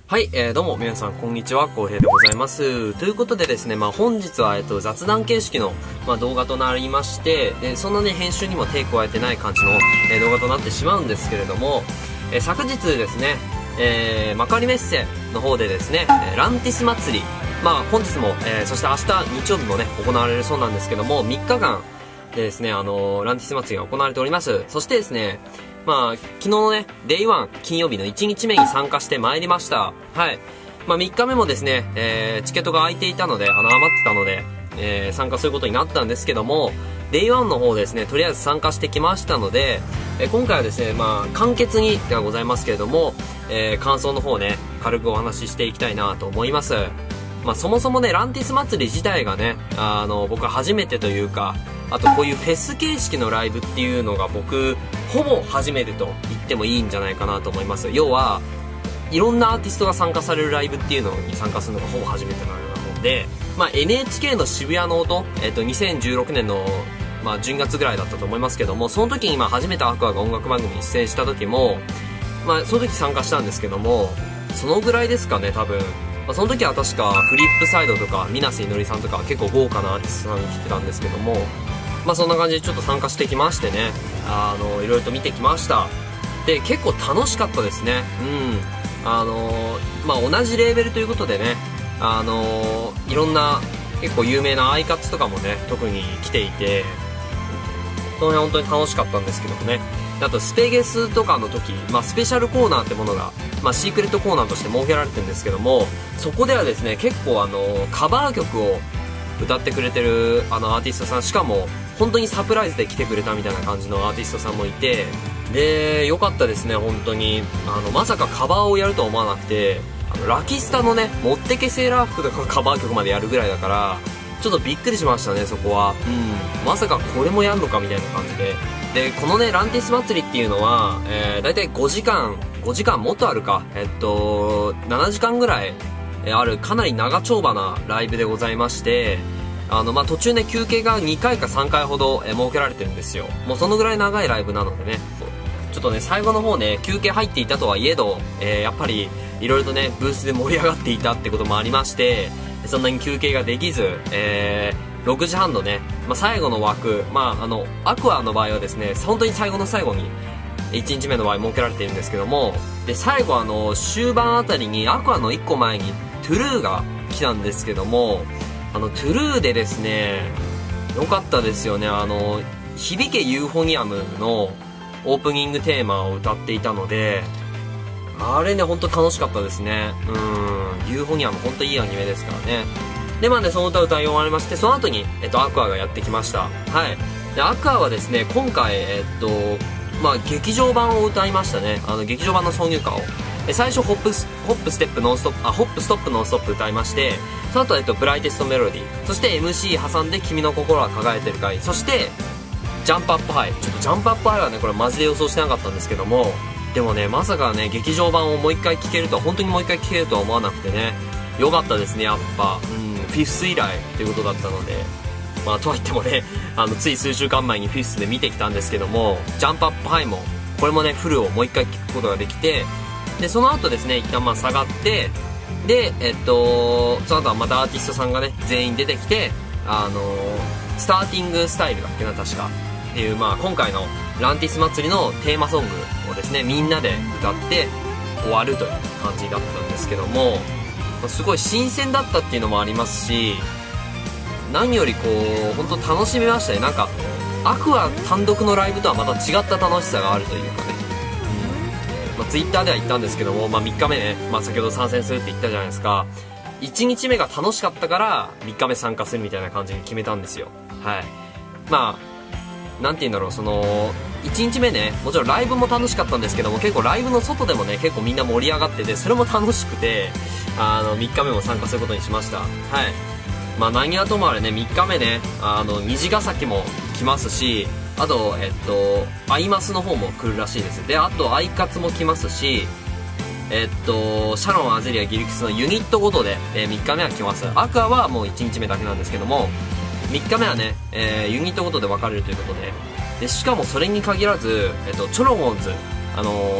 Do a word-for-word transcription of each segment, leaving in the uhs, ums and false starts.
はい、えー、どうも皆さんこんにちは、こうへいでございます。ということでですね、まあ本日は、えっと、雑談形式の、まあ、動画となりまして、でそんなね、編集にも手加えてない感じの、えー、動画となってしまうんですけれども、えー、昨日ですね、えー、幕張メッセの方でですね、ランティス祭り、まあ本日も、えー、そして明日日曜日もね、行われるそうなんですけども、みっかかんでですね、あのー、ランティス祭りが行われております。そしてですね、まあ、昨日のね、デイワン、金曜日のいちにちめに参加してまいりました。はい。まあ、みっかめもですね、えー、チケットが空いていたので、あの、余ってたので、えー、参加することになったんですけども、デイワンの方ですね、とりあえず参加してきましたので、えー、今回はですね、まあ、簡潔にではございますけれども、えー、感想の方ね、軽くお話ししていきたいなと思います。まあ、そもそもね、ランティス祭り自体がね、あの、僕は初めてというか、あとこういうフェス形式のライブっていうのが僕ほぼ初めてと言ってもいいんじゃないかなと思います。要はいろんなアーティストが参加されるライブっていうのに参加するのがほぼ初めてなので、まあ、エヌエイチケー の渋谷の音、えっと、にせんじゅうろくねんの、まあ、じゅうがつぐらいだったと思いますけども、その時にまあ初めてアクアが音楽番組に出演した時も、まあ、その時参加したんですけども、そのぐらいですかね、多分。まあ、その時は確かフリップサイドとか水瀬いのりさんとか結構豪華なアーティストさんが来てたんですけども、まあそんな感じでちょっと参加してきましてね、あのいろいろと見てきました。で結構楽しかったですね。うんあのまあ同じレーベルということでね、あのいろんな結構有名なアイカッツとかもね特に来ていて、その辺本当に楽しかったんですけどもね。あとスペゲスとかの時、まあ、スペシャルコーナーってものが、まあ、シークレットコーナーとして設けられてるんですけども、そこではですね結構あのカバー曲を歌ってくれてるあのアーティストさん、しかも本当にサプライズで来てくれたみたいな感じのアーティストさんもいて、で良かったですね。本当にあのまさかカバーをやるとは思わなくて、あのラキスタのね「もってけセーラー服」とかカバー曲までやるぐらいだから、ちょっとびっくりしましたね、そこは。うんまさかこれもやんのかみたいな感じで。でこのねランティス祭りっていうのは、えー、大体ごじかんごじかんもっとあるか、えっとななじかんぐらいあるかなり長丁場なライブでございまして、あの、まあ、途中ね休憩がにかいかさんかいほど、えー、設けられてるんですよ。もうそのぐらい長いライブなのでね、ちょっとね最後の方ね休憩入っていたとはいえど、えー、やっぱりいろいろとねブースで盛り上がっていたってこともありまして、そんなに休憩ができず、えーろくじはんのね、まあ、最後の枠、まあ、あのアクアの場合はですね本当に最後の最後にいちにちめの場合設けられているんですけども、で最後あの終盤あたりにアクアのいっこまえにトゥルーが来たんですけども、あのトゥルーでですね良かったですよね。あの響けユーフォニアムのオープニングテーマを歌っていたので、あれね本当楽しかったですね。うんユーフォニアム本当いいアニメですからね。でまあねその歌を歌い終わりまして、その後に、えっと、アクアがやってきました。はいでアクアはですね今回えっとまあ劇場版を歌いましたね。あの劇場版の挿入歌をえ最初ホップスホップステップノンストップあホップストップノンストップ歌いまして、その後、えっと、ブライテストメロディー、そして エムシー 挟んで君の心は輝いてるかい、そしてジャンプアップハイ。ちょっとジャンプアップハイはねこれマジで予想してなかったんですけども、でもねまさかね劇場版をもう一回聴けるとは本当にもう一回聴けるとは思わなくてね、良かったですね。やっぱうんフィフス以来ということだったので、まあとはいってもねあのつい数週間前にフィフスで見てきたんですけども、ジャンプアップハイもこれもねフルをもう一回聴くことができて、でその後ですね一旦まあ下がって、でえっとその後はまたアーティストさんがね全員出てきて、あのスターティングスタイルだっけな確かっていう、まあ今回のランティス祭りのテーマソングをですねみんなで歌って終わるという感じだったんですけども、すごい新鮮だったっていうのもありますし、何よりこう本当楽しみましたね。なんかアクア単独のライブとはまた違った楽しさがあるというかね、うんまあ、ツイッターでは言ったんですけども、まあ、みっかめね、まあ、先ほど参戦するって言ったじゃないですか。いちにちめが楽しかったからみっかめ参加するみたいな感じに決めたんですよ。はいまあなんて言うんだろう、そのいちにちめねもちろんライブも楽しかったんですけども、結構ライブの外でもね結構みんな盛り上がってて、それも楽しくて、あのみっかめも参加することにしました。はいまあ何はともあれねみっかめねあの虹ヶ崎も来ますし、あとえっとアイマスの方も来るらしいです。であとアイカツも来ますし、えっとシャロンアゼリアギリクスのユニットごとで、えー、みっかめは来ます。アクアはもういちにちめだけなんですけども、みっかめはね、えー、ユニットごとで分かれるということで、でしかもそれに限らず、えっと、チョロモンズ、あのー、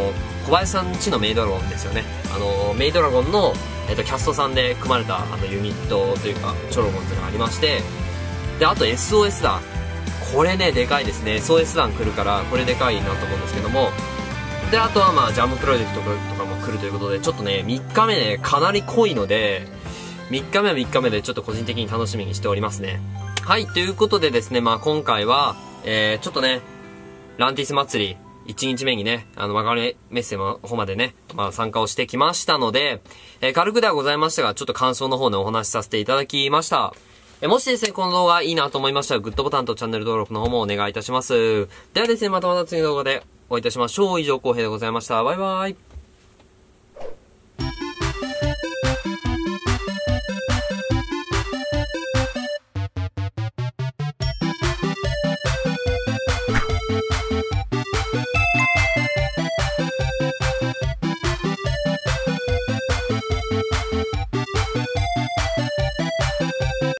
小林さんちのメイドラゴンですよね。あのメイドラゴンの、えっと、キャストさんで組まれたあのユニットというかチョロゴンっていうのがありまして、であと エスオーエス 団、これねでかいですね。 エスオーエス 団来るからこれでかいなと思うんですけども、であとはまあジャムプロジェクトとかも来るということで、ちょっとねみっかめねかなり濃いので、みっかめはみっかめでちょっと個人的に楽しみにしておりますね。はい、ということでですね、まあ今回は、えー、ちょっとね、ランティス祭り、いちにちめにね、あの、曲がりメッセの方までね、まあ参加をしてきましたので、えー、軽くではございましたが、ちょっと感想の方でお話しさせていただきました。えー、もしですね、この動画いいなと思いましたら、グッドボタンとチャンネル登録の方もお願いいたします。ではですね、またまた次の動画でお会いいたしましょう。以上、浩平でございました。バイバイ。